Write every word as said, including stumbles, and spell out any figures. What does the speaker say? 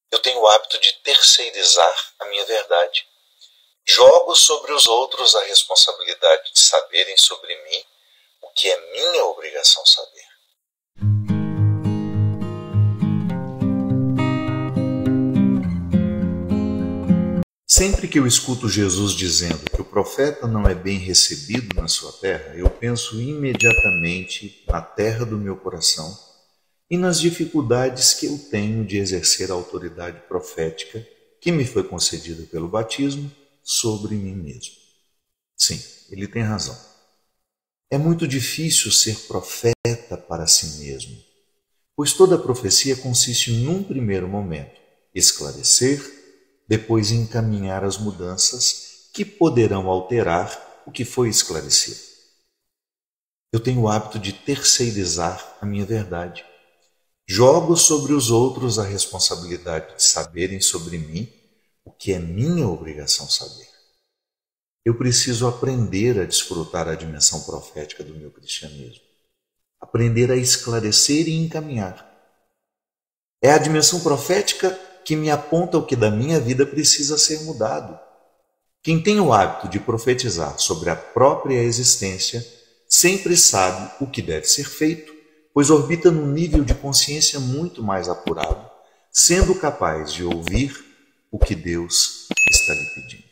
Eu tenho o hábito de terceirizar a minha verdade. Jogo sobre os outros a responsabilidade de saberem sobre mim o que é minha obrigação saber. Sempre que eu escuto Jesus dizendo que o profeta não é bem recebido na sua terra, eu penso imediatamente na terra do meu coração e nas dificuldades que eu tenho de exercer a autoridade profética que me foi concedida pelo batismo sobre mim mesmo. Sim, ele tem razão. É muito difícil ser profeta para si mesmo, pois toda profecia consiste num primeiro momento esclarecer, depois encaminhar as mudanças que poderão alterar o que foi esclarecido. Eu tenho o hábito de terceirizar a minha verdade. Jogo sobre os outros a responsabilidade de saberem sobre mim o que é minha obrigação saber. Eu preciso aprender a desfrutar a dimensão profética do meu cristianismo. Aprender a esclarecer e encaminhar. É a dimensão profética que me aponta o que da minha vida precisa ser mudado. Quem tem o hábito de profetizar sobre a própria existência sempre sabe o que deve ser feito, pois orbita num nível de consciência muito mais apurado, sendo capaz de ouvir o que Deus está lhe pedindo.